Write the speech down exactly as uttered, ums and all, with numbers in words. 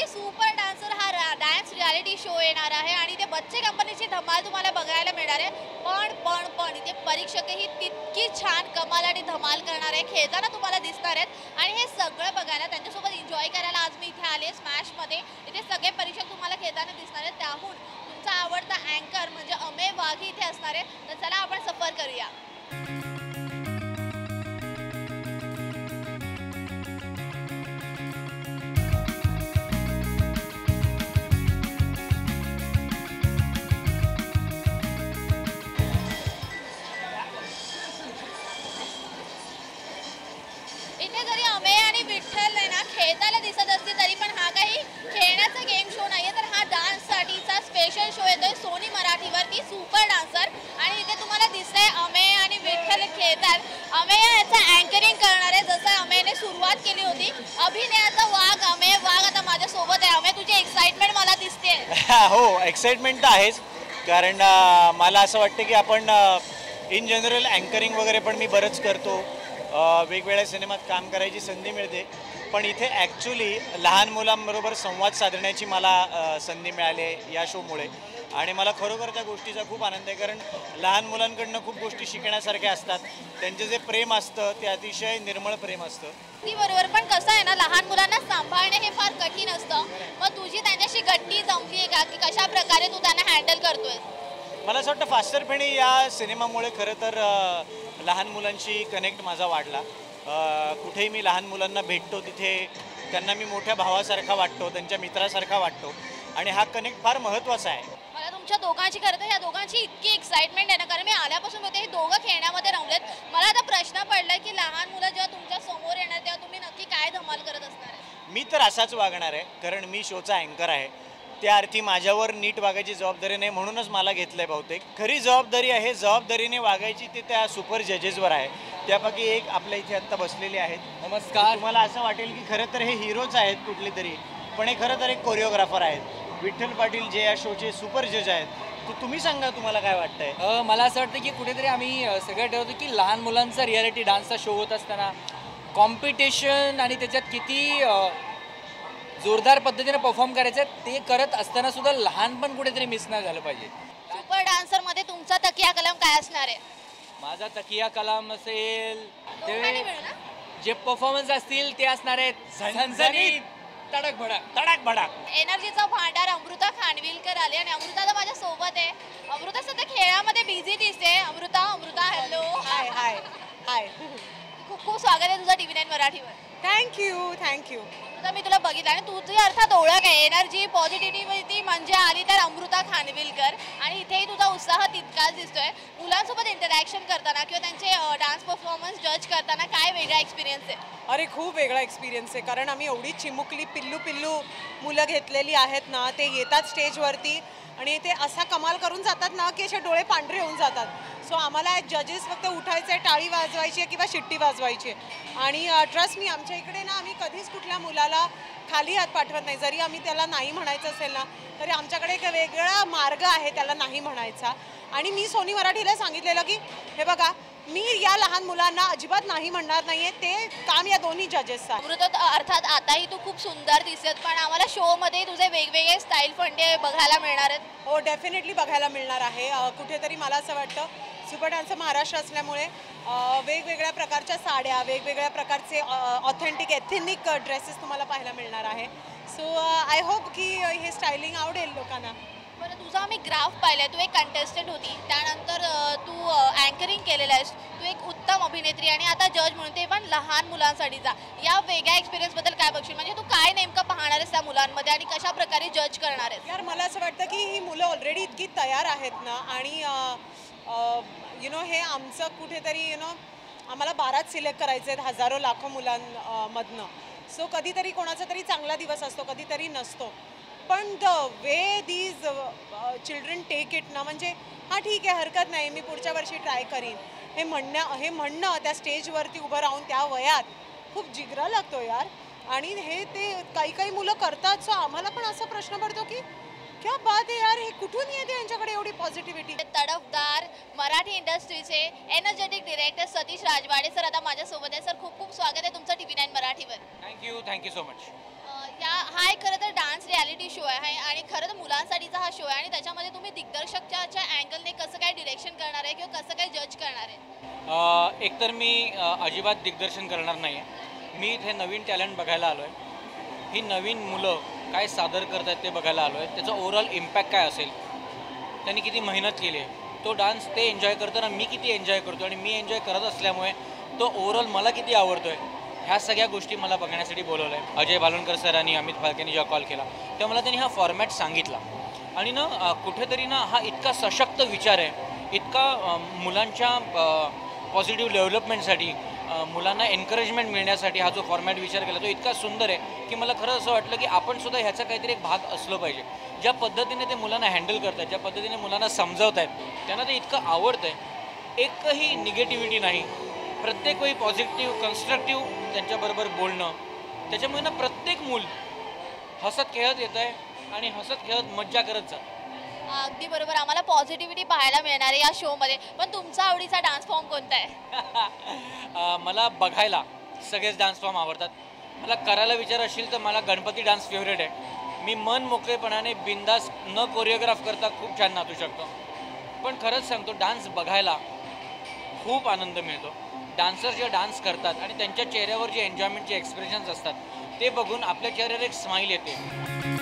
वरती super dancer हा dance reality show येणार आहे आणि ते बच्चे कंपनीची धमाल तुम्हाला बघायला मिळणार आहे. पण पण पण इथे परीक्षकही तितकी छान कमाल आणि धमाल करणार आहे, खेळताना तुम्हाला दिसणार आहेत. आणि हे सगळं बघायला त्यांच्यासोबत एन्जॉय करायला आज मी इथे आले स्मॅशमध्ये. इथे सगळे परीक्षक तुम्हाला खेळताना दिसणार आहेत. त्याहून तुमचा आवडता अँकर म्हणजे अमेय वाघ इथे असणार आहे. तर चला आपण सफर करूया. इथे जरी अमेय आणि विठ्ठल आहे ना खेळताना दिसत असते तरी पण हा काही खेळण्याचा गेम शो नाहीये, तर हा डान्ससाठीचा स्पेशल शो येतोय सोनी मराठीवरती सुपर डान्सर. आणि इथे तुम्हाला दिसतंय अमेय आणि विठ्ठल खेळतात. अमेय याचा अँकरिंग करणार आहे. जसं अमेयने सुरुवात केली होती अभिनयाचा वाघ अमेय वाघ आता माझ्यासोबत आहे. अमेय तुझी एक्साइटमेंट मला दिसते. हो, एक्साइटमेंट तर आहेच, कारण मला असं वाटतं की आपण इन जनरल अँकरिंग वगैरे पण मी बरंच करतो, वेगवेगळ्या सिनेमात काम करायची संधी मिळते. पण इथे ॲक्च्युली लहान मुलांबरोबर संवाद साधण्याची मला संधी मिळाली आहे या शोमुळे. आणि मला खरोखर त्या गोष्टीचा खूप आनंद आहे, कारण लहान मुलांकडनं खूप गोष्टी शिकण्यासारख्या असतात. त्यांचं जे प्रेम असतं ते अतिशय निर्मळ प्रेम असतं. ती बरोबर, पण कसं आहे ना लहान मुलांना सांभाळणे हे फार कठीण असतं. मग तुझी त्यांच्याशी गट्टी जमली आहे का, की कशा प्रकारे तू त्यांना हँडल करतोय? मला असं वाटतं फास्टर फेणी या सिनेमामुळे खरं तर लहान मुलांशी कनेक्ट माझा वाढला. कुठेही मी लहान मुलांना भेटतो तिथे त्यांना मी मोठ्या भावासारखा वाटतो, त्यांच्या मित्रासारखा वाटतो. आणि हा कनेक्ट फार महत्त्वाचा आहे. मला तुमच्या दोघांची खरं तर ह्या दोघांची इतकी एक्साइटमेंट आहे ना, कारण मी आल्यापासून होते हे दोघं खेळण्यामध्ये रमलेत. मला आता प्रश्न पडला की लहान मुलं जेव्हा तुमच्या समोर येणार तेव्हा तुम्ही नक्की काय धमाल करत असणार आहे? मी तर असाच वागणार आहे, कारण मी शोचा अँकर आहे. त्या अर्थी माझ्यावर नीट वागायची जबाबदारी नाही, म्हणूनच मला घेतलं आहे. बहुतेक खरी जबाबदारी आहे जबाबदारीने वागायची ते त्या सुपर जजेसवर आहे. त्यापैकी एक आपल्या इथे आत्ता बसलेले आहेत. नमस्कार. तुम्हाला असं वाटेल की खरं तर हे हिरोच आहेत कुठले तरी, पण हे खरं तर एक कोरिओग्राफर आहेत. विठ्ठल पाटील जे या शोचे सुपर जज आहेत. तर तुम्ही सांगा तुम्हाला काय वाटतंय? मला असं वाटतं की कुठेतरी आम्ही सगळं ठरवतो की लहान मुलांचा रियालिटी डान्सचा शो होत असताना कॉम्पिटिशन आणि त्याच्यात किती जोरदार पद्धतीने परफॉर्म करायचं ते करत असताना सुद्धा लहानपण कुठेतरी मिस नाही झालं पाहिजे. सुपर डान्सर मध्ये तुमचा तकिया कलम काय असणार आहे? माझा तकिया कलम असेल दोघांनी ते मिळून ना? जे परफॉर्मन्स असतील ते असणार आहेत झणझणीत, तडक भडक तडाक भडाक. एनर्जीचा भांडार अमृता खानविलकर आली आणि अमृता तर माझ्या सोबत आहे. अमृता सध्या खेळामध्ये बिझी दिसते. Amruta Amruta hello. Hi hi hi. खूप खूप स्वागत आहे तुझं टीव्ही नाईन मराठीवर. Thank you thank you. आता मी तुला बघितलं आणि तुझी अर्थात ओळख आहे एनर्जी पॉझिटिव्हिटी म्हणजे आली तर अमृता खानविलकर. आणि इथेही तुझा उत्साह तितकाच दिसतोय. मुलांसोबत इंटरॅक्शन करताना किंवा त्यांचे डान्स परफॉर्मन्स जज करताना काय वेगळा एक्सपिरियन्स आहे? अरे खूप वेगळा एक्सपिरियन्स आहे, कारण आम्ही एवढी चिमुकली पिल्लू पिल्लू मुलं घेतलेली आहेत ना, ते येतात स्टेजवरती आणि ते असा कमाल करून जातात ना की असे डोळे पांढरे होऊन जातात. सो आम्हाला जजेस फक्त उठायचे, टाळी वाजवायची आहे किंवा शिट्टी वाजवायची आहे. आणि ट्रस्ट मी आमच्या इकडे ना आम्ही कधीच कुठल्या मुलाला खाली हात पाठवत नाही. जरी आम्ही त्याला नाही म्हणायचं असेल ना तरी आमच्याकडे एक वेगळा मार्ग आहे त्याला नाही म्हणायचा. आणि मी सोनी मराठीला सांगितलेलं की हे बघा मी या लहान मुलांना अजिबात नाही म्हणणार नाहीये, ते काम या दोन्ही जजेसचं आहे. अमृता अर्थात आताही तू खूप सुंदर दिसत, पण आम्हाला शो मध्ये तुझे वेगवेगळे स्टाईल फंडे बघायला मिळणार आहेत. हो डेफिनेटली बघायला मिळणार आहे. कुठेतरी मला असं वाटतं सुपर डान्सर महाराष्ट्र असल्यामुळे वेगवेगळ्या प्रकारच्या साड्या, वेगवेगळ्या प्रकारचे ऑथेंटिक एथेनिक ड्रेसेस तुम्हाला पाहायला मिळणार आहे. सो आय होप की हे स्टायलिंग आवडेल लोकांना. बरं, तुझा आम्ही ग्राफ पाहिलाय. तू एक कंटेस्टंट होती, त्यानंतर तू अँकरिंग केलेलं आहेस, तू एक उत्तम अभिनेत्री आणि आता जज म्हणून, ते पण लहान मुलांसाठीचा. या वेगळ्या एक्सपिरियन्सबद्दल काय बघशील? म्हणजे तू काय नेमकं पाहणार आहेस त्या मुलांमध्ये आणि कशा प्रकारे जज करणार आहेस? यार मला असं वाटतं की ही मुलं ऑलरेडी इतकी तयार आहेत ना, आणि यु नो हे आमचं कुठेतरी यु नो आम्हाला बाराच सिलेक्ट करायचे आहेत हजारो लाखो मुलांमधनं. सो कधीतरी कोणाचा तरी चांगला दिवस असतो, कधीतरी नसतो. पण the way these children take it ना, म्हणजे हां ठीक आहे हरकत नाही मी पुढच्या वर्षी ट्राय करीन, हे म्हणणं हे म्हणणं त्या स्टेजवरती उभं राहून त्या वयात खूप जिगरा लागतो यार. आणि हे ते काही काही मुलं करतात. सो आम्हाला पण असा प्रश्न पडतो की क्या बात आहे यार, हे कुठून येते यांच्याकडे एवढी पॉझिटिव्हिटी? तडफदार मराठी इंडस्ट्रीचे energetic director Satish Rajwade sir आता माझ्यासोबत आहे. सर खूप खूप स्वागत आहे तुमचं टीव्ही नाईन मराठीवर. Thank you thank you so much. या हा एक खरं तर डान्स रियालिटी शो आहे आणि खरं तर मुलांसाठीचा हा शो आहे आणि त्याच्यामध्ये तुम्ही दिग्दर्शकाच्या अँगलने कसं काय डिरेक्शन करणार आहे किंवा कसं काय जज करणार आहे? एकतर मी अ, अजिबात दिग्दर्शन करणार नाही आहे. मी इथे नवीन टॅलेंट बघायला आलो आहे. ही नवीन मुलं काय सादर करत आहेत ते बघायला आलो आहे. त्याचा ओव्हरऑल इम्पॅक्ट काय असेल, त्यांनी किती मेहनत केली आहे, तो डान्स ते एन्जॉय करताना मी किती एन्जॉय करतो आणि मी एन्जॉय करत असल्यामुळे तो ओव्हरऑल मला किती आवडतो आहे, ह्या सगळ्या गोष्टी मला बघण्यासाठी बोलवलं आहे. अजय भालवणकर सरांनी, अमित फाळकेंनी जेव्हा कॉल केला तेव्हा मला त्यांनी हा फॉर्मॅट सांगितला आणि ना अ, कुठेतरी ना हा इतका सशक्त विचार आहे, इतका अ, मुलांच्या पॉझिटिव्ह डेव्हलपमेंटसाठी, मुलांना एनकरेजमेंट मिळण्यासाठी हा जो फॉर्मॅट विचार केला तो इतका सुंदर आहे की मला खरं असं वाटलं की आपण सुद्धा ह्याचा काहीतरी एक भाग असलो पाहिजे. ज्या पद्धतीने ते मुलांना हँडल करतात, ज्या पद्धतीने मुलांना समजवत आहेत, त्यांना ते इतकं आवडतं आहे. एकही निगेटिव्हिटी नाही, प्रत्येक वेळी पॉझिटिव्ह कन्स्ट्रक्टिव्ह त्यांच्याबरोबर बोलणं, त्याच्यामुळे ना प्रत्येक मूल हसत खेळत येतं आहे आणि हसत खेळत मज्जा करत जातं. अगदी बरोबर, आम्हाला पॉझिटिव्हिटी पाहायला मिळणार आहे या शोमध्ये. पण तुमचा आवडीचा डान्स फॉर्म कोणता आहे? अ, मला बघायला सगळेच डान्स फॉर्म आवडतात. मला करायला विचार असेल तर मला गणपती डान्स फेवरेट आहे. मी मन मोकळेपणाने बिंदास न कोरिओग्राफ करता खूप छान नाचू शकतो. पण खरंच सांगतो, डान्स बघायला खूप आनंद मिळतो. डान्सर जे डान्स करतात आणि त्यांच्या चेहऱ्यावर जे एन्जॉयमेंटचे एक्सप्रेशन्स असतात ते बघून आपल्या चेहऱ्यावर एक स्माईल येते.